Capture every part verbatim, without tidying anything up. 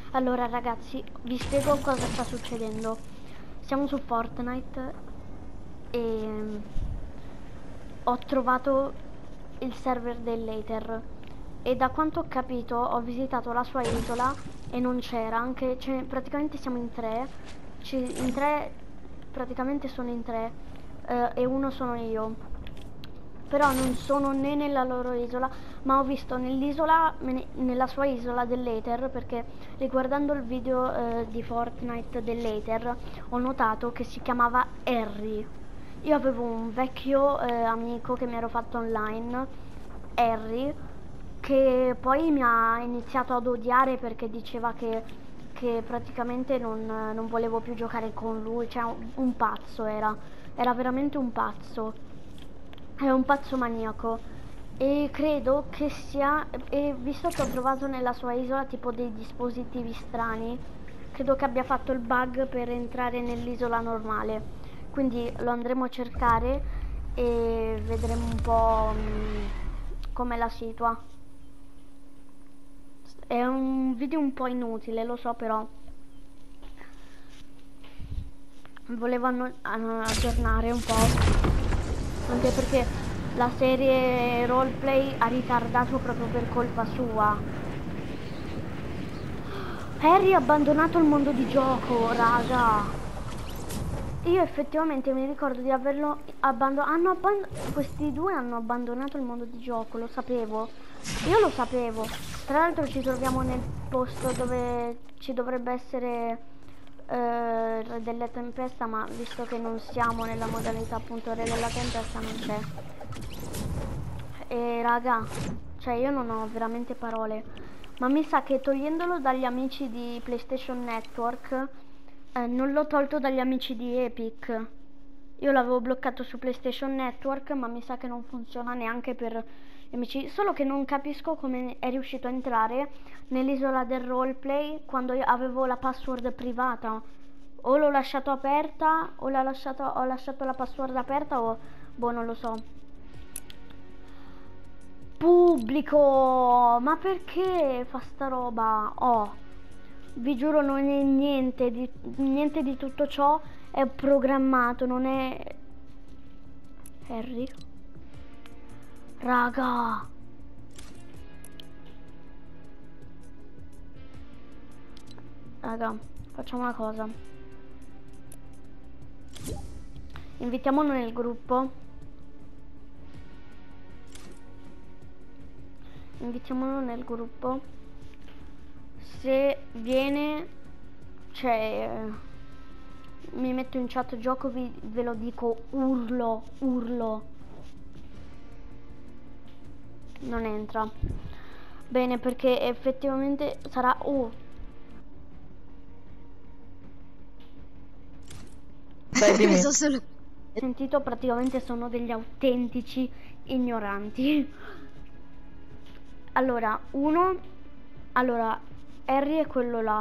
Allora ragazzi, vi spiego cosa sta succedendo. Siamo su Fortnite e ho trovato il server dell'Ether e da quanto ho capito ho visitato la sua isola e non c'era, anche cioè, praticamente siamo in tre, ci, in tre, praticamente sono in tre eh, e uno sono io. Però non sono né nella loro isola, ma ho visto nell'isola, nella sua isola dell'Ether, perché riguardando il video eh, di Fortnite dell'Ether ho notato che si chiamava Harry. Io avevo un vecchio eh, amico che mi ero fatto online, Harry, che poi mi ha iniziato ad odiare perché diceva che, che praticamente non, non volevo più giocare con lui, cioè un, un pazzo era, era veramente un pazzo. È un pazzo maniaco e credo che sia, e visto che ho trovato nella sua isola tipo dei dispositivi strani, credo che abbia fatto il bug per entrare nell'isola normale. Quindi lo andremo a cercare e vedremo un po' com'è la situa. È un video un po' inutile, lo so, però volevo aggiornare un po', anche perché la serie roleplay ha ritardato proprio per colpa sua. Harry ha abbandonato il mondo di gioco, raga. Io effettivamente mi ricordo di averlo abbandonato. Hanno abband questi due hanno abbandonato il mondo di gioco, lo sapevo. Io lo sapevo. Tra l'altro ci troviamo nel posto dove ci dovrebbe essere eh, Re della Tempesta, ma visto che non siamo nella modalità appunto Re della Tempesta non c'è. E raga, cioè io non ho veramente parole, ma mi sa che togliendolo dagli amici di PlayStation Network eh, non l'ho tolto dagli amici di Epic. Io l'avevo bloccato su PlayStation Network, ma mi sa che non funziona neanche per gli amici, solo che non capisco come è riuscito a entrare nell'isola del roleplay quando io avevo la password privata. O l'ho lasciato aperta o l'ho lasciato, ho lasciato la password aperta o boh, non lo so. Pubblico, ma perché fa sta roba? Oh, vi giuro non è niente di, niente di tutto ciò è programmato, non è... Harry? Raga! Raga, facciamo una cosa. Invitiamolo nel gruppo. Invitiamolo nel gruppo. Se viene, cioè, mi metto in chat gioco, vi, ve lo dico, urlo, urlo. Non entra. Bene, perché effettivamente sarà... Oh. Beh, dimmi. So solo... Sentito, praticamente sono degli autentici ignoranti. Allora, uno... Allora, Harry è quello là.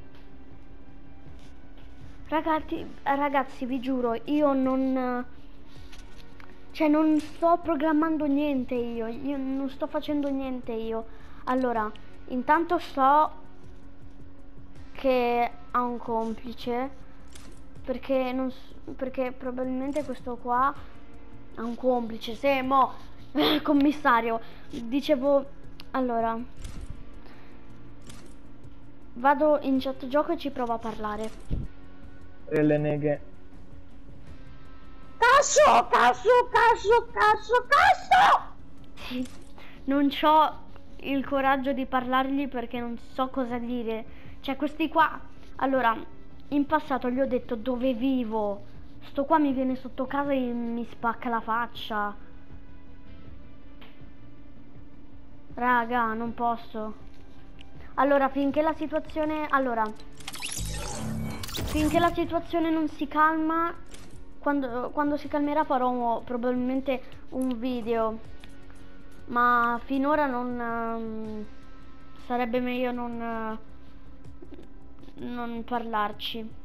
Ragazzi, ragazzi, vi giuro, io non... Cioè, non sto programmando niente io. Io non sto facendo niente io. Allora, intanto so che ha un complice. Perché non perché probabilmente questo qua ha un complice. Se mo commissario, dicevo, allora vado in chat gioco e ci provo a parlare. Le neghe. Casso, casso, casso, casso, casso! Non c'ho il coraggio di parlargli perché non so cosa dire. Cioè, questi qua, allora, in passato gli ho detto dove vivo. Sto qua mi viene sotto casa e mi spacca la faccia. Raga, non posso. Allora, finché la situazione... Allora, finché la situazione non si calma, quando, quando si calmerà farò probabilmente un video. Ma finora non... Um, sarebbe meglio non... Uh, non parlarci.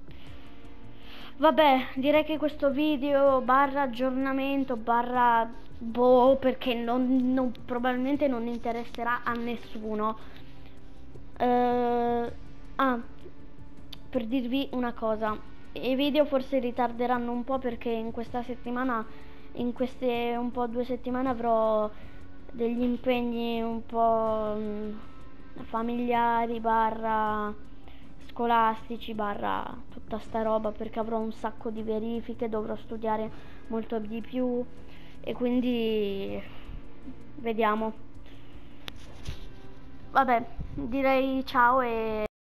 Vabbè, direi che questo video barra aggiornamento barra boh, perché non, non, probabilmente non interesserà a nessuno. Uh, Ah, per dirvi una cosa, i video forse ritarderanno un po' perché in questa settimana, in queste un po' due settimane avrò degli impegni un po' mh, familiari, barra scolastici, barra tutta sta roba, perché avrò un sacco di verifiche, dovrò studiare molto di più e quindi vediamo. Vabbè, direi ciao e